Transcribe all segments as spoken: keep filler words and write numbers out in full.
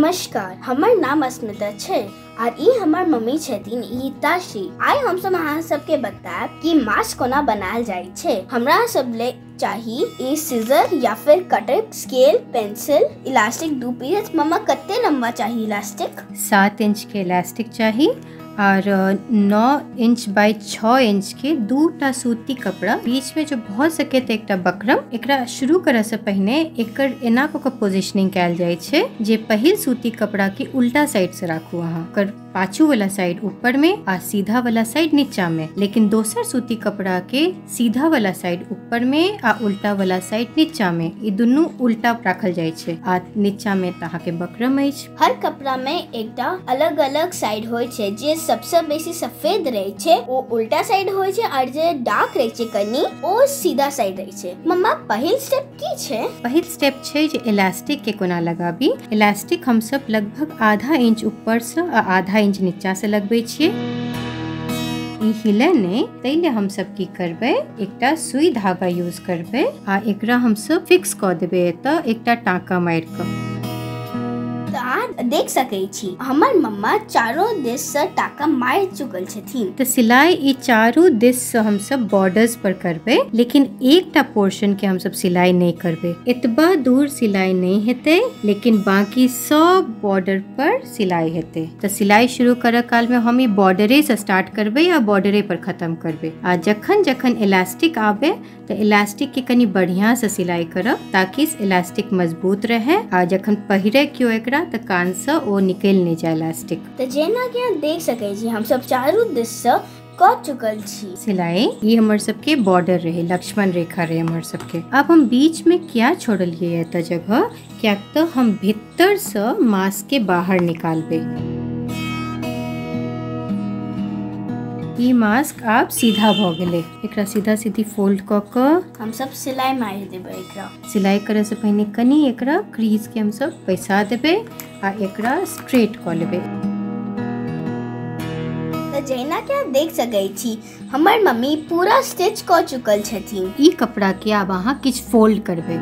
नमस्कार, हमर नाम अस्मिता छै और ई हमर मम्मी छथिन ईताश्री। आइ हम सब अहाँ सबके बताएब कि मास्क कोना बनायल जाय छै। हमरा सब ले चाही ई सीजर या फिर कटर, स्केल, पेंसिल, इलास्टिक दू पीस। मम्मा कते लंबा चाहिए इलास्टिक? सात इंच के इलास्टिक चाहिए और नौ इंच बाय छः इंच के दू टा सूती कपड़ा, बीच में जो भऽ सके तो एकटा बकरम। एकरा शुरू करे से पहिने एकर एना को पोजिशनिंग कैल जाय छै जे पहिल सूती कपड़ा के उल्टा साइड से राखू अहाँ, कर पाछू वाला साइड ऊपर में आ सीधा वाला साइड नीचा में, लेकिन दोसर सूती कपड़ा के सीधा वाला साइड ऊपर में आ उल्टा वाला साइड नीचा में, ई दुनू उल्टा राखल जाय छै। आ नीचा में अहाँ के बकरम अछि। हर कपड़ा में एकटा अलग अलग साइड होय छै। जे सबसे बेसी सफेद रहे छै वो उल्टा साइड होय छै और जे डार्क रहे छै कनी वो सीधा साइड रहे छै। मम्मा पहिल स्टेप की छै? पहिल स्टेप छै जे इलास्टिक के कोना लगाबी। इलास्टिक हम सब लगभग आधा इंच ऊपर से आ आधा इंच नीचा से लगबै छियै। ई हिले नै तैले हम सब की करबै, एकटा सुई धागा यूज करबै आ एकरा हम सब फिक्स क देबै एतऽ एकटा टाँका मार के। देख सकै छी हमर मम्मा चारों दिस से टाका मार चुकल छथिन। तो सिलाई ई चारों दिस से हम सब बॉर्डर्स पर करबे, लेकिन एकटा पोर्शन के हम सब सिलाई नहीं करबे। एतबा दूर सिलाई नहीं हेते, लेकिन बाकी सब बॉर्डर पर सिलाई हेते। तो सिलाई शुरू करे काल में हम ई बॉर्डरे से स्टार्ट करबे या बॉर्डरे पर खत्म करबे। आ जखन जखन इलास्टिक आबे तो इलास्टिक के कनी बढ़िया से सिलाई करब ताकि इलास्टिक मजबूत रहे। आ जखन पहिरे क्यों एकरा तो कान से ओ निकल नहीं जाए इलास्टिक। तो जेना कि अहाँ देख सकै छी हम सब चारों दिस से क चुकल छी सिलाई। ये हमर सबके बॉर्डर रहे, लक्ष्मण रेखा रहे हमर सबके। अब हम बीच में क्या छोड़लिए एत जगह, क्या तो हम भीतर से मास्क के बाहर निकालबे। ई मास्क आप सीधा भ गेले, एकरा सीधा सीधी फोल्ड क क हम सब सिलाई मार देबे। एकरा सिलाई करे से पहले कनी एकरा क्रीज के हम सब पैसा देबे आ एकरा स्ट्रेट क लेबे। तो जेना कि आप देख सकै छी हमर मम्मी पूरा स्टिच क चुकल छथिन। ई कपड़ा के आब अहाँ किछ फोल्ड करबे।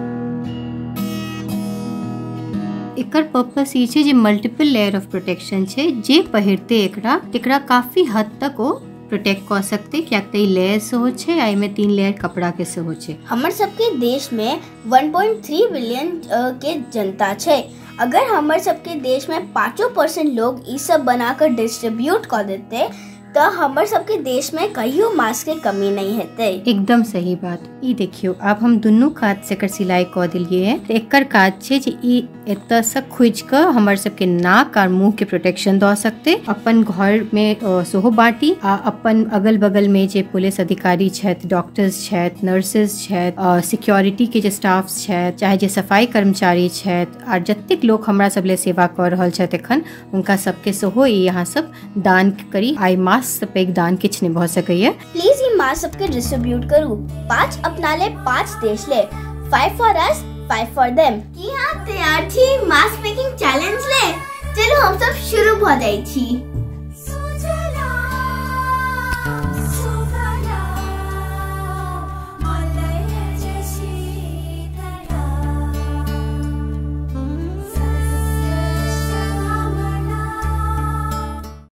एकर पर्पस ई छै जे मल्टीपल लेयर ऑफ प्रोटेक्शन छै, जे पहिरते एकरा एकरा काफी हद तक ओ प्रोटेक्ट कर सकते, क्या तो लेयर से हो छै, आई में तीन लेयर कपड़ा के से हो छै। हमर सबके देश में एक पॉइंट तीन बिलियन के जनता छै। अगर हमर सबके देश में पाँचों परसेंट लोग ई सब बनाकर डिस्ट्रीब्यूट कर देते तो हमर सबके देश में कहियो मास्क के कमी नहीं हेते। एकदम सही बात। ई देखियो अब हम दुनू काज से कर सिलाई क दिलिए है। तो एकर काज छै जे ई एतऽ से खुज के हमर सबके नाक और मुंह के प्रोटेक्शन द सकते, अपन घर में सेहो बाटी आ अपन अगल बगल में जे पुलिस अधिकारी छथि, डॉक्टर्स छथि, नर्सेस छथि, सिक्योरिटी के जे स्टाफ छथि, चाहे जे सफाई कर्मचारी छथि और जतेक लोग हमरा सब ले सेवा कर रहल छथि एखन, उनका सबके सेहो ई यहाँ सब दान करी। आई मास्क से पैघ दान किछ नहीं भ सकैया। प्लीज ई मास्क सबके डिस्ट्रीब्यूट करू। पाँच अपना ले, पाँच देश ले। Five for us, five for them. की हाँ तैयार छी मास्क मेकिंग चैलेंज ले? चलो हम सब शुरू भ जाई छी।